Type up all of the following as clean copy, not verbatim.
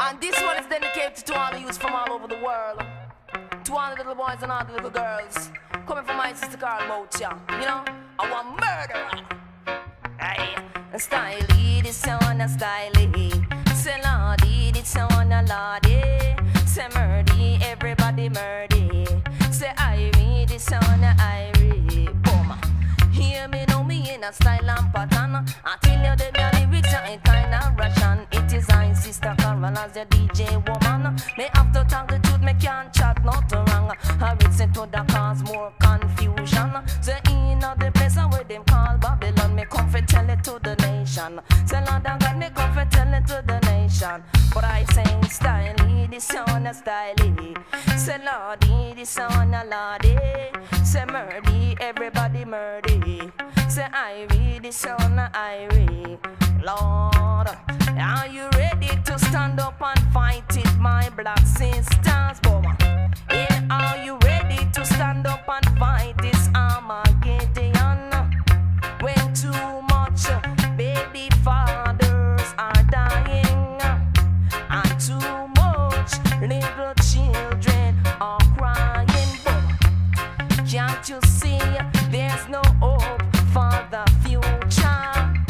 And this one is dedicated to all the youths from all over the world. To all the little boys and all the little girls. Coming from my sister Carl Mocha. You know, I want murderer. Hey, a styly, this one a styly. Say lordy, this one a lordy. Say murdy, everybody murdy. Say Irie, this one a Irie. Boom. Hear me, know me in a style and pattern. I tell you the lyrics are kinda Russian. It is I, sister Carol, as the DJ woman. Me have to tell the truth, me can't chat not wrong. I listen to the cause more confusion. Say in the place where them call Babylon, me come for tell it to the nation. Say Lord of God, me come for tell it to the nation. But I sing styly, this one a styly. Say Lordy, this one a lordy. Say murdy, everybody murdy. Say Irie, this one a Irie. Lord, are you ready to stand up and fight it, my black sisters? Boom. Yeah, are you ready to stand up and fight this Armageddon? When too much baby fathers are dying, and too much little children are crying. Boom. Can't you see there's no hope for the future?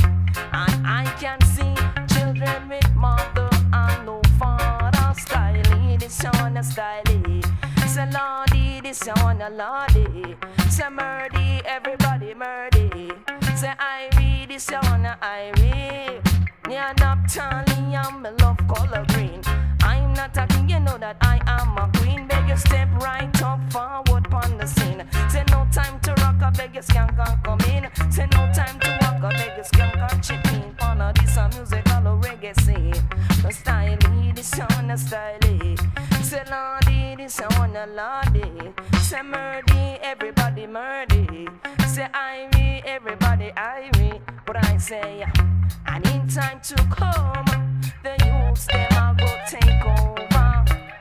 And I can see children with mother and no father. Styly, this one a styly. Say lordy, this one a lordy. Say murdy, everybody murdy. Say Irie, this one a Irie. Yeah, Naphtali, I'm a love color green. I'm not a king, you know that I am a queen. Beg you step right up forward on the scene. Say no time to rock, I beg you skank and come in. Say no time to walk, I beg you skank and chip in. On a this a musical or reggae scene. The styly, this one a styly. Say lordy, this one a lordy. Say murdy, everybody murdy. Say Irie, everybody Irie. But I say, and in time to come, the youths them are go take over.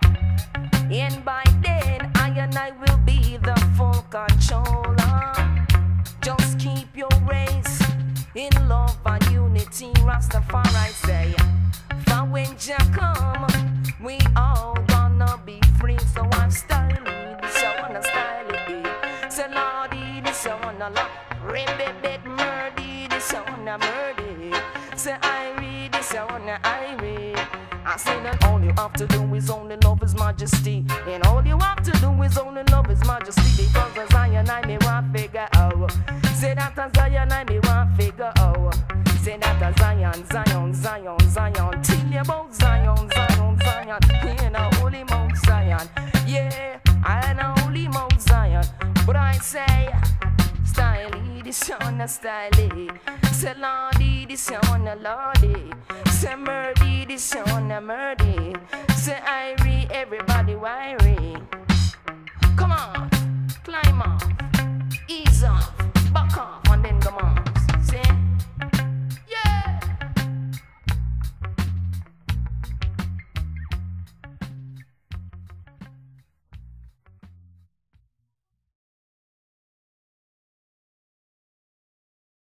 And by then, I and I will be the full controller. Just keep your race in love and unity, Rastafari say. For when Jah come, we all gonna be free. So I'm styling, this I wanna style it. Say lordy, this I wanna love. Rebebet murdy, this I wanna murdy. Say Irie, this I wanna Irie. I say that all you have to do is only love His Majesty. And all you have to do is only love His Majesty. Because as Zion I may want figure out. Say that as Zion I may want figure out. Say that as Zion, Zion, Zion, Zion. Tell you about Zion, Zion, Zion. In a holy Mount Zion. Yeah, I know holy Mount Zion. But I say, styly, this one a styly. Say lordy, this one a lordy. Say murdy, this one a murdy. Say Irie, everybody wiry.